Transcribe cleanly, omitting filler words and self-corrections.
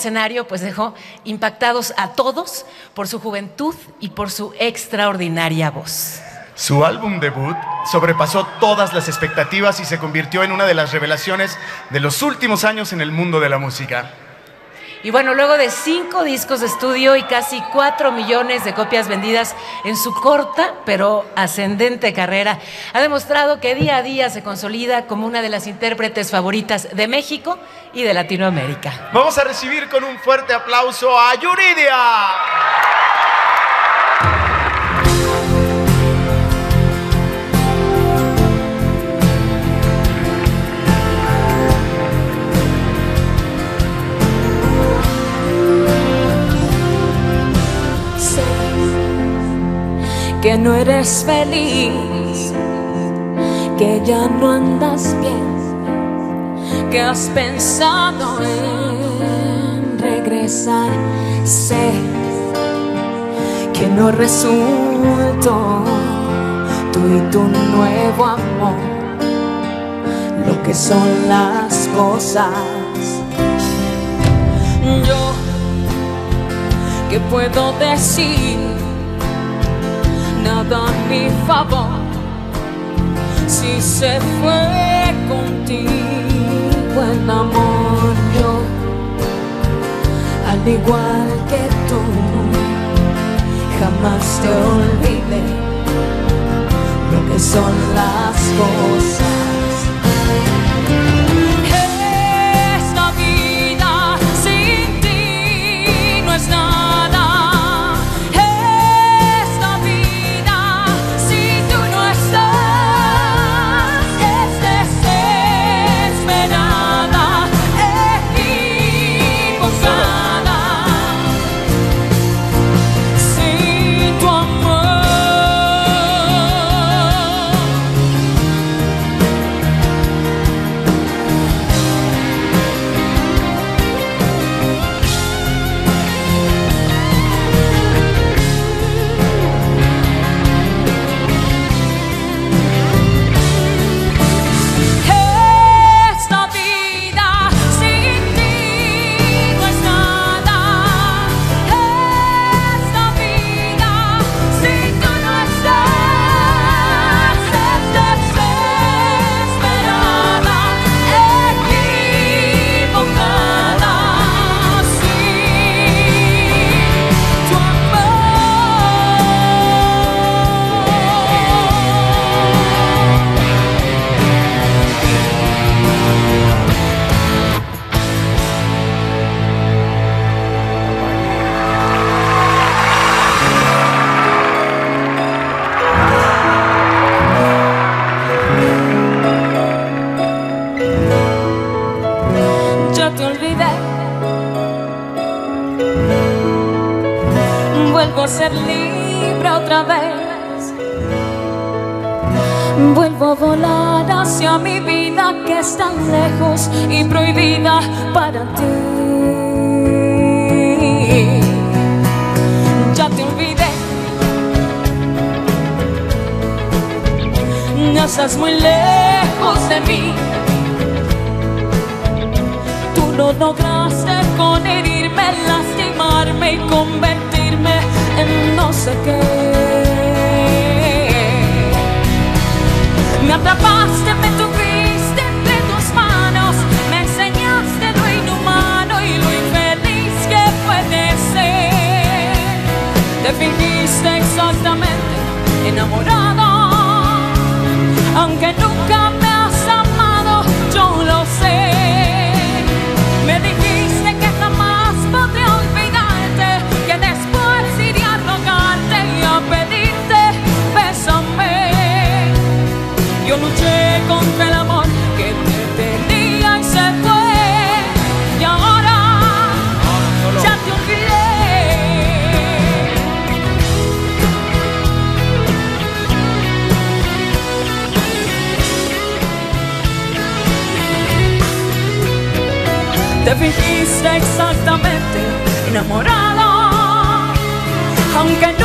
escenario, pues dejó impactados a todos por su juventud y por su extraordinaria voz. Su álbum debut sobrepasó todas las expectativas y se convirtió en una de las revelaciones de los últimos años en el mundo de la música. Y bueno, luego de 5 discos de estudio y casi 4 millones de copias vendidas en su corta pero ascendente carrera, ha demostrado que día a día se consolida como una de las intérpretes favoritas de México y de Latinoamérica. Vamos a recibir con un fuerte aplauso a Yuridia. Que no eres feliz, que ya no andas bien, que has pensado en regresar. Sé que no resultó tú y tu nuevo amor lo que son las cosas. Yo, ¿qué puedo decir? Nada a mi favor si se fue contigo el amor. Yo, al igual que tú, jamás te olvidé lo que son las cosas. Esta vida sin ti no es nada. Vuelvo a ser libre otra vez. Vuelvo a volar hacia mi vida que es tan lejos y prohibida para ti. Ya te olvidé, ya estás muy lejos de mí. Tú lo lograste con herirme, lastimarme y convertirme en no sé qué. Me atrapaste, me tuviste entre tus manos, me enseñaste lo inhumano y lo infeliz que puede ser. Te fingiste exactamente enamorado, aunque nunca me has amado, yo lo sé. Me dijiste que jamás podré olvidarte, que después iría a rogarte y a pedirte bésame. Yo luché contra el amor que te tenía y se fue, y ahora ya te olvidé. Te fingiste exactamente enamorado, aunque no